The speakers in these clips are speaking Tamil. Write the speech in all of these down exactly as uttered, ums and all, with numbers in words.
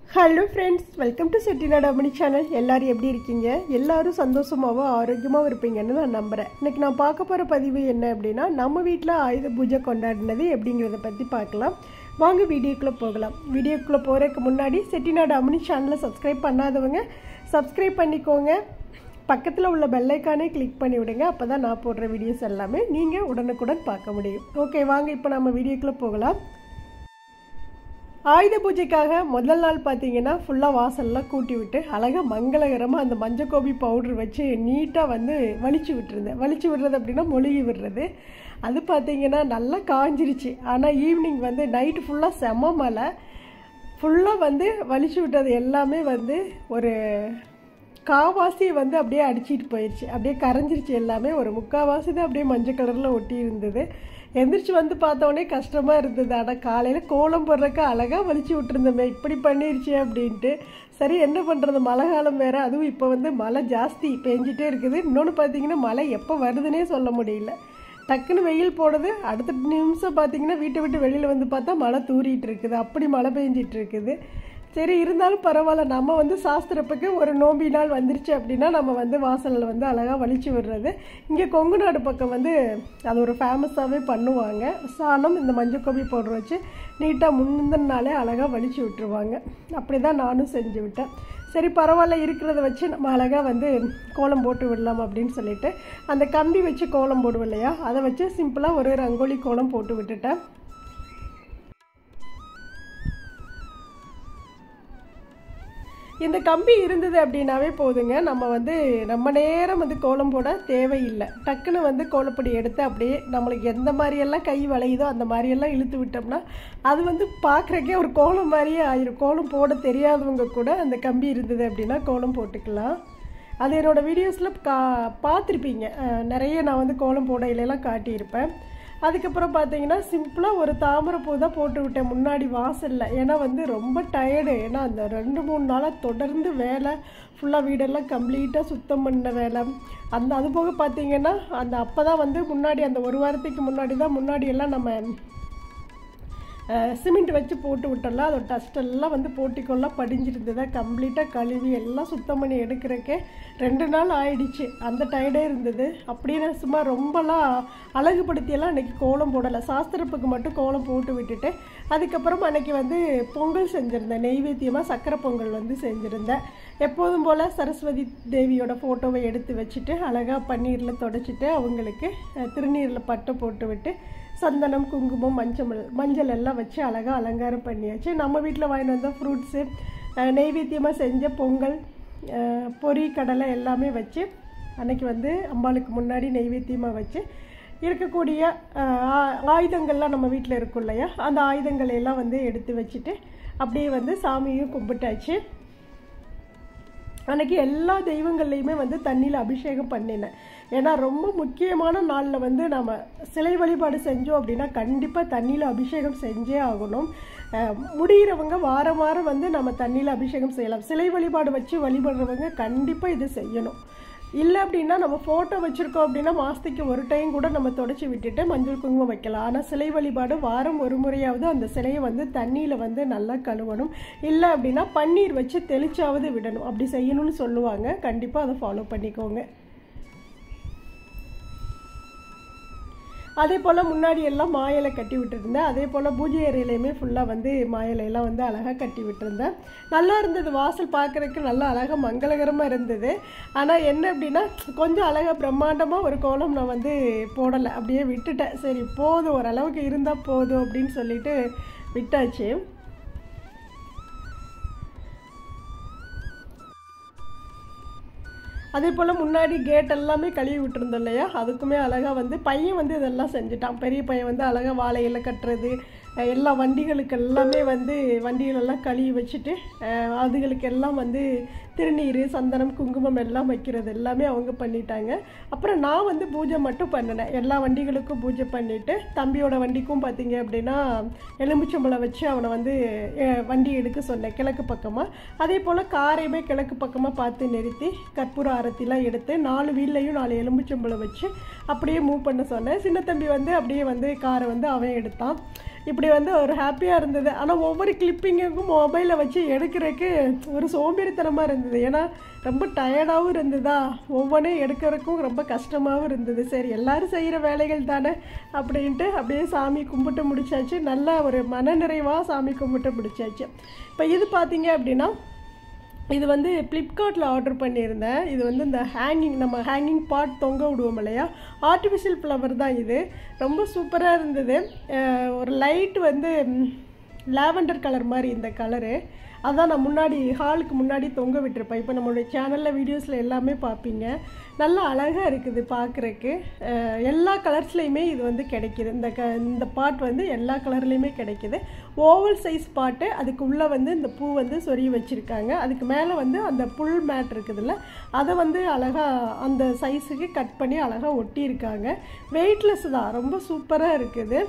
Hello friends, welcome to Chettinad Ammani channel. எல்லோரும் எப்படி இருக்கீங்க? எல்லோரும் சந்தோஷமாகவும் ஆரோக்கியமாகவும் இருப்பீங்கன்னு நான் நம்புகிறேன். இன்றைக்கி நான் பார்க்க போகிற பதிவு என்ன அப்படின்னா, நம்ம வீட்டில் ஆயுத பூஜை கொண்டாடினது எப்படிங்கிறத பற்றி பார்க்கலாம். வாங்க வீடியோக்குள்ளே போகலாம். வீடியோக்குள்ளே போகிறதுக்கு முன்னாடி செட்டிநாடு அம்மணி சேனலை சப்ஸ்கிரைப் பண்ணாதவங்க சப்ஸ்கிரைப் பண்ணிக்கோங்க. பக்கத்தில் உள்ள பெல்லைக்கானே கிளிக் பண்ணி விடுங்க. அப்போ தான் நான் போடுற வீடியோஸ் எல்லாமே நீங்கள் உடனுக்குடன் பார்க்க முடியும். ஓகே, வாங்க இப்போ நம்ம வீடியோக்குள்ளே போகலாம். ஆயுத பூஜைக்காக முதல் நாள் பார்த்தீங்கன்னா ஃபுல்லாக வாசல்லாம் கூட்டி விட்டு அழகாக மங்களகரமாக அந்த மஞ்சக்கோபி பவுட்ரு வச்சு நீட்டாக வந்து வலிச்சு விட்டுருந்தேன். வலிச்சு விடுறது அப்படின்னா மொழிகி விடுறது. அது பார்த்தீங்கன்னா நல்லா காஞ்சிருச்சு. ஆனால் ஈவினிங் வந்து நைட்டு ஃபுல்லாக செம மழை. ஃபுல்லாக வந்து வலிச்சு விட்டது எல்லாமே வந்து ஒரு காவாசி வந்து அப்படியே அடிச்சிட்டு போயிடுச்சு. அப்படியே கரைஞ்சிருச்சு எல்லாமே. ஒரு முக்கால்வாசி தான் அப்படியே மஞ்சள் கலரில் ஒட்டி இருந்தது. எந்திரிச்சு வந்து பார்த்தோன்னே கஷ்டமாக இருந்தது. ஆனால் காலையில் கோலம் போடுறதுக்கு அழகாக வலிச்சு விட்டுருந்தோமே, இப்படி பண்ணிருச்சு அப்படின்ட்டு. சரி, என்ன பண்ணுறது, மழை காலம் வேறு. அதுவும் இப்போ வந்து மழை ஜாஸ்தி பெஞ்சிட்டே இருக்குது. இன்னொன்று பார்த்தீங்கன்னா மழை எப்போ வருதுன்னே சொல்ல முடியல. டக்குன்னு வெயில் போடுது, அடுத்த நிமிஷம் பார்த்தீங்கன்னா வீட்டை விட்டு வெளியில் வந்து பார்த்தா மழை தூரிட்டு இருக்குது. அப்படி மழை பெஞ்சிட்டு இருக்குது. சரி, இருந்தாலும் பரவாயில்ல. நம்ம வந்து சாஸ்திரப்புக்கு ஒரு நோம்பி நாள் வந்துருச்சு அப்படின்னா நம்ம வந்து வாசலில் வந்து அழகாக வலிச்சு விடுறது. இங்கே கொங்கு நாடு பக்கம் வந்து அது ஒரு ஃபேமஸாகவே பண்ணுவாங்க. சாணம் இந்த மஞ்சக்கோபி பவுடர் வச்சு நீட்டாக முந்தின நாளே அழகாக வலிச்சு விட்டுருவாங்க. அப்படி தான் நானும் செஞ்சு விட்டேன். சரி, பரவாயில்ல, இருக்கிறத வச்சு நம்ம அழகாக வந்து கோலம் போட்டு விடலாம் அப்படின்னு சொல்லிட்டு அந்த கம்பி வச்சு கோலம் போடுவோம் இல்லையா, அதை வச்சு சிம்பிளாக ஒரு ரங்கோலி கோலம் போட்டு விட்டுட்டேன். இந்த கம்பி இருந்தது அப்படின்னாவே போதுங்க. நம்ம வந்து ரொம்ப நேரம் வந்து கோலம் போட தேவையில்லை. டக்குன்னு வந்து கோலப்பொடி எடுத்து அப்படியே நம்மளுக்கு எந்த மாதிரியெல்லாம் கை வளையுதோ அந்த மாதிரியெல்லாம் இழுத்து விட்டோம்னா அது வந்து பார்க்குறக்கே ஒரு கோலம் மாதிரியே ஆயிரும். கோலம் போட தெரியாதவங்க கூட அந்த கம்பி இருந்தது அப்படின்னா கோலம் போட்டுக்கலாம். அது என்னோடய வீடியோஸில் கா பார்த்துருப்பீங்க. நிறைய நான் வந்து கோலம் போடையிலலாம் காட்டியிருப்பேன். அதுக்கப்புறம் பார்த்தீங்கன்னா சிம்பிளாக ஒரு தாமரை பூ தான் போட்டு விட்டேன் முன்னாடி வாசலில். ஏன்னா வந்து ரொம்ப டயர்டு. ஏன்னா அந்த ரெண்டு மூணு நாளாக தொடர்ந்து வேலை ஃபுல்லாக வீடெல்லாம் கம்ப்ளீட்டாக சுத்தம் பண்ண வேலை. அந்த அது போக பார்த்தீங்கன்னா அந்த அப்போ தான் வந்து முன்னாடி அந்த ஒரு வாரத்துக்கு முன்னாடி தான் முன்னாடியெல்லாம் நம்ம சிமெண்ட் வச்சு போட்டு விட்டோம்ல, அதோட டஸ்ட்டெல்லாம் வந்து போட்டிக்கொள்ளலாம் படிஞ்சிருந்ததை கம்ப்ளீட்டாக கழுவி எல்லாம் சுத்தம் பண்ணி எடுக்கிறக்கே ரெண்டு நாள் ஆயிடுச்சு. அந்த டயர்டே இருந்தது. அப்படின்னு சும்மா ரொம்பலாம் அழகுபடுத்தியெல்லாம் அன்றைக்கி கோலம் போடலை. சாஸ்திரப்புக்கு மட்டும் கோலம் போட்டு விட்டுட்டு அதுக்கப்புறம் அன்றைக்கி வந்து பொங்கல் செஞ்சுருந்தேன். நெய்வேத்தியமாக சக்கரை பொங்கல் வந்து செஞ்சுருந்தேன். எப்போதும் போல் சரஸ்வதி தேவியோட ஃபோட்டோவை எடுத்து வச்சுட்டு அழகாக பன்னீரில் தொடச்சிட்டு அவங்களுக்கு திருநீரில் பட்டை போட்டு விட்டு சந்தனம், குங்குமம், மஞ்சள் மஞ்சள் எல்லாம் வச்சு அழகாக அலங்காரம் பண்ணியாச்சு. நம்ம வீட்டில் வாங்கிட்டு வந்த ஃப்ரூட்ஸு, நெய்வேத்தியமாக செஞ்ச பொங்கல், பொரி, கடலை எல்லாமே வச்சு அன்றைக்கி வந்து அம்பாளுக்கு முன்னாடி நெய்வேத்தியமாக வச்சு இருக்கக்கூடிய ஆயுதங்கள்லாம் நம்ம வீட்டில் இருக்கும் இல்லையா, அந்த ஆயுதங்கள் எல்லாம் வந்து எடுத்து வச்சுட்டு அப்படியே வந்து சாமியும் கும்பிட்டாச்சு. அன்றைக்கி எல்லா தெய்வங்கள்லையுமே வந்து தண்ணியில் அபிஷேகம் பண்ணினேன். ஏன்னா ரொம்ப முக்கியமான நாளில் வந்து நம்ம சிலை வழிபாடு செஞ்சோம் அப்படின்னா கண்டிப்பாக தண்ணியில் அபிஷேகம் செஞ்சே ஆகணும். முடிகிறவங்க வாரம் வாரம் வந்து நம்ம தண்ணியில் அபிஷேகம் செய்யலாம். சிலை வழிபாடு வச்சு வழிபடுறவங்க கண்டிப்பாக இது செய்யணும். இல்லை அப்படின்னா நம்ம ஃபோட்டோ வச்சுருக்கோம் அப்படின்னா மாதத்துக்கு ஒரு டைம் கூட நம்ம தொடச்சி விட்டுட்டு மஞ்சள் குங்குமம் வைக்கலாம். ஆனால் சிலை வழிபாடு வாரம் ஒரு முறையாவது அந்த சிலையை வந்து தண்ணியில் வந்து நல்லா கழுவணும். இல்லை அப்படின்னா பன்னீர் வச்சு தெளிச்சாவது விடணும். அப்படி செய்யணும்னு சொல்லுவாங்க. கண்டிப்பாக அதை ஃபாலோ பண்ணிக்கோங்க. அதே போல் முன்னாடி எல்லாம் மாயிலை கட்டி விட்டுருந்தேன். அதே போல் பூஜை அறையிலையுமே ஃபுல்லாக வந்து மாயிலையெல்லாம் வந்து அழகாக கட்டி விட்டுருந்தேன். நல்லா இருந்தது. வாசல் பார்க்குறதுக்கு நல்லா அழகாக மங்களகரமாக இருந்தது. ஆனால் என்ன அப்படின்னா கொஞ்சம் அழகாக பிரம்மாண்டமாக ஒரு கோலம் நான் வந்து போடலை, அப்படியே விட்டுட்டேன். சரி போதும், ஓரளவுக்கு இருந்தால் போதும் அப்படின்னு சொல்லிட்டு விட்டாச்சு. அதே போல் முன்னாடி கேட் எல்லாமே கழுவி விட்டுருந்தோம் இல்லையா, அதுக்குமே அழகாக வந்து பையன் வந்து இதெல்லாம் செஞ்சுட்டான். பெரிய பையன் வந்து அழகாக வாழையில கட்டுறது, எல்லா வண்டிகளுக்கு எல்லாமே வந்து வண்டிகளெல்லாம் கழுவி வச்சுட்டு அதுகளுக்கு எல்லாம் வந்து திருநீர், சந்தனம், குங்குமம் எல்லாம் வைக்கிறது எல்லாமே அவங்க பண்ணிட்டாங்க. அப்புறம் நான் வந்து பூஜை மட்டும் பண்ணினேன். எல்லா வண்டிகளுக்கும் பூஜை பண்ணிவிட்டு தம்பியோட வண்டிக்கும் பார்த்தீங்க அப்படின்னா எலுமிச்சம்பழம் வச்சு அவனை வந்து வண்டி எடுக்க சொன்னேன் கிழக்கு பக்கமாக. அதே போல் காரையுமே கிழக்கு பக்கமாக பார்த்து நிறுத்தி கற்பூர ஆரத்திலாம் எடுத்து நாலு வீல்லையும் நாலு எலுமிச்சம்பழம் வச்சு அப்படியே மூவ் பண்ண சொன்னேன். சின்ன தம்பி வந்து அப்படியே வந்து காரை வந்து அவன் எடுத்தான். இப்படி வந்து ஒரு ஹாப்பியாக இருந்தது. ஆனால் ஒவ்வொரு கிளிப்பிங்குக்கும் மொபைலை வச்சு எடுக்கிறதுக்கு ஒரு சோம்பேறித்தனமாக இருந்தது. ஏன்னா ரொம்ப டயர்டாகவும் இருந்ததா, ஒவ்வொன்றையும் எடுக்கிறதுக்கும் ரொம்ப கஷ்டமாகவும் இருந்தது. சரி எல்லோரும் செய்கிற வேலைகள் தானே அப்படின்ட்டு அப்படியே சாமி கும்பிட்டு முடிச்சாச்சு. நல்ல ஒரு மனநிறைவாக சாமி கும்பிட்டு முடிச்சாச்சு. இப்போ இது பார்த்தீங்க அப்படின்னா இது வந்து ஃப்ளிப்கார்ட்டில் ஆர்டர் பண்ணியிருந்தேன். இது வந்து இந்த ஹேங்கிங் நம்ம ஹேங்கிங் பாட் தொங்க விடுவோம் இல்லையா, ஆர்டிஃபிஷியல் ஃப்ளவர் தான் இது. ரொம்ப சூப்பராக இருந்தது. ஒரு லைட் வந்து லாவெண்டர் கலர் மாதிரி இந்த கலரு, அதான் நான் முன்னாடி ஹாலுக்கு முன்னாடி தொங்க விட்டுருப்பேன். இப்போ நம்மளுடைய சேனலில் வீடியோஸில் எல்லாமே பார்ப்பீங்க. நல்லா அழகாக இருக்குது பார்க்குறக்கு. எல்லா கலர்ஸ்லேயுமே இது வந்து கிடைக்கிது. இந்த க இந்த பாட் வந்து எல்லா கலர்லேயுமே கிடைக்கிது. ஓவல் சைஸ் பாட்டு, அதுக்கு உள்ளே வந்து இந்த பூ வந்து சொருகி வச்சுருக்காங்க. அதுக்கு மேலே வந்து அந்த புல் மேட் இருக்குதுல்ல, அதை வந்து அழகாக அந்த சைஸுக்கு கட் பண்ணி அழகாக ஒட்டியிருக்காங்க. வெயிட்லெஸ் தான், ரொம்ப சூப்பராக இருக்குது.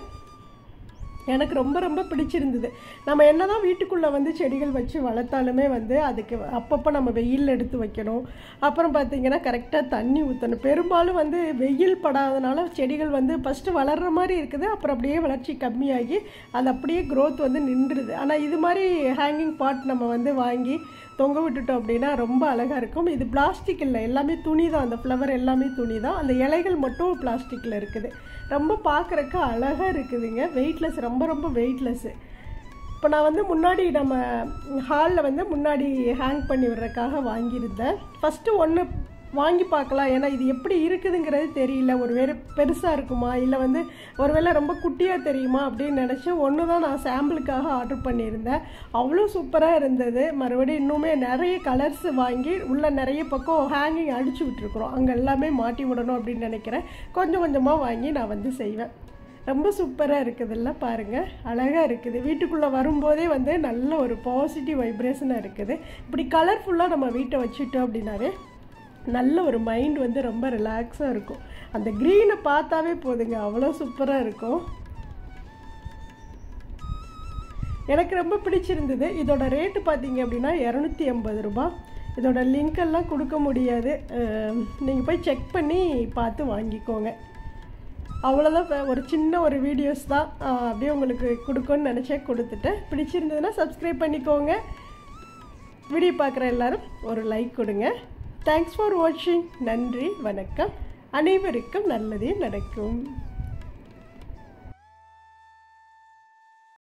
எனக்கு ரொம்ப ரொம்ப பிடிச்சிருந்தது. நம்ம என்ன தான் வீட்டுக்குள்ளே வந்து செடிகள் வச்சு வளர்த்தாலுமே வந்து அதுக்கு அப்பப்போ நம்ம வெயில் எடுத்து வைக்கணும். அப்புறம் பார்த்திங்கன்னா கரெக்டாக தண்ணி ஊற்றணும். பெரும்பாலும் வந்து வெயில் படாதனால செடிகள் வந்து ஃபஸ்ட்டு வளர்கிற மாதிரி இருக்குது, அப்புறம் அப்படியே வளர்ச்சி கம்மியாகி அது அப்படியே க்ரோத் வந்து நின்றுது. ஆனால் இது மாதிரி ஹேங்கிங் பாட் நம்ம வந்து வாங்கி தொங்க விட்டுட்டோம் அப்படின்னா ரொம்ப அழகாக இருக்கும். இது பிளாஸ்டிக் இல்லை, எல்லாமே துணி தான். அந்த ஃப்ளவர் எல்லாமே துணி தான். அந்த இலைகள் மட்டும் பிளாஸ்டிக்கில் இருக்குது. ரொம்ப பார்க்குறக்கு அழகாக இருக்குதுங்க. வெயிட்லெஸ், ரொம்ப ரொம்ப வெயிட்லெஸ்ஸு. இப்போ நான் வந்து முன்னாடி நம்ம ஹாலில் வந்து முன்னாடி ஹேங் பண்ணி விடுறதுக்காக வாங்கியிருந்தேன். ஃபஸ்ட்டு ஒன்று வாங்கி பார்க்கலாம், ஏன்னா இது எப்படி இருக்குதுங்கிறது தெரியல. ஒரு வேறு பெருசாக இருக்குமா இல்லை வந்து ஒரு வேளை ரொம்ப குட்டியாக தெரியுமா அப்படின்னு நினச்சி ஒன்று தான் நான் சாம்பிளுக்காக ஆர்டர் பண்ணியிருந்தேன். அவ்வளோ சூப்பராக இருந்தது. மறுபடியும் இன்னுமே நிறைய கலர்ஸ் வாங்கி உள்ளே நிறைய பக்கம் ஹேங்கிங் அடித்து விட்டுருக்குறோம். அங்கே எல்லாமே மாட்டி விடணும் அப்படின்னு நினைக்கிறேன். கொஞ்சம் கொஞ்சமாக வாங்கி நான் வந்து செய்வேன். ரொம்ப சூப்பராக இருக்குதுல்ல, பாருங்கள் அழகாக இருக்குது. வீட்டுக்குள்ளே வரும்போதே வந்து நல்ல ஒரு பாசிட்டிவ் வைப்ரேஷனாக இருக்குது. இப்படி கலர்ஃபுல்லாக நம்ம வீட்டை வச்சுட்டோம் அப்படின்னாவே நல்ல ஒரு மைண்ட் வந்து ரொம்ப ரிலாக்ஸாக இருக்கும். அந்த க்ரீனை பார்த்தாவே போதுங்க, அவ்வளோ சூப்பராக இருக்கும். எனக்கு ரொம்ப பிடிச்சிருந்தது. இதோட ரேட்டு பார்த்தீங்க அப்படின்னா இரநூத்தி ஐம்பது ரூபா. இதோட லிங்க்கெல்லாம் கொடுக்க முடியாது, நீங்கள் போய் செக் பண்ணி பார்த்து வாங்கிக்கோங்க. அவ்வளோதான், ஒரு சின்ன ஒரு வீடியோஸ் தான், அப்படியே உங்களுக்கு கொடுக்கணும்னு நினச்சேன், கொடுத்துட்டேன். பிடிச்சிருந்ததுன்னா சப்ஸ்கிரைப் பண்ணிக்கோங்க. வீடியோ பார்க்குற எல்லோரும் ஒரு லைக் கொடுங்க. தேங்க்ஸ் ஃபார் வாட்சிங். நன்றி, வணக்கம். அனைவருக்கும் நல்லதே நடக்கும்.